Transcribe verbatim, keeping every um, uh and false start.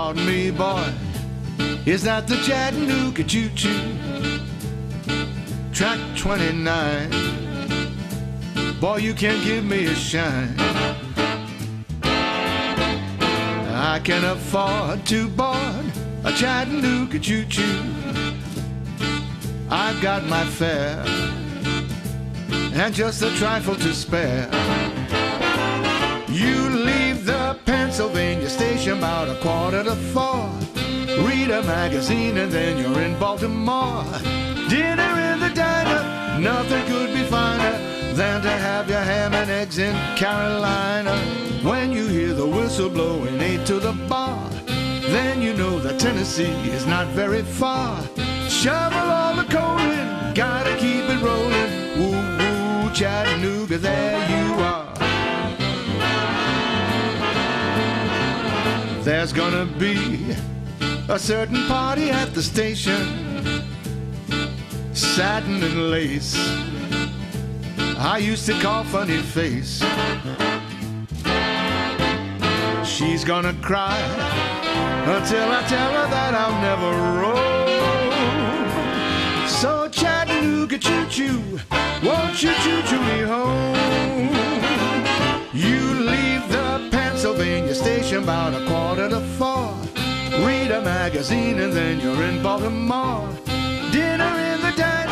pardon me, boy, is that the Chattanooga choo-choo? Track twenty-nine. Boy, you can give me a shine. I can afford to board a Chattanooga choo-choo. I've got my fare and just a trifle to spare. You leave the Pennsylvania station about a quarter to four. Read a magazine and then you're in Baltimore. Dinner in the diner, nothing could be finer than to have your ham and eggs in Carolina. When you hear the whistle blowing eight to the bar, then you know that Tennessee is not very far. Shovel all the coal in, gotta keep it rolling. Woo woo, Chattanooga, there you are. There's gonna be a certain party at the station, satin and lace, I used to call Funny Face. She's gonna cry until I tell her that I'll never roam. So Chattanooga choo-choo, won't you choo-choo me home? You leave the Pennsylvania station about a quarter to four. Read a magazine and then you're in Baltimore. Dinner in the diner,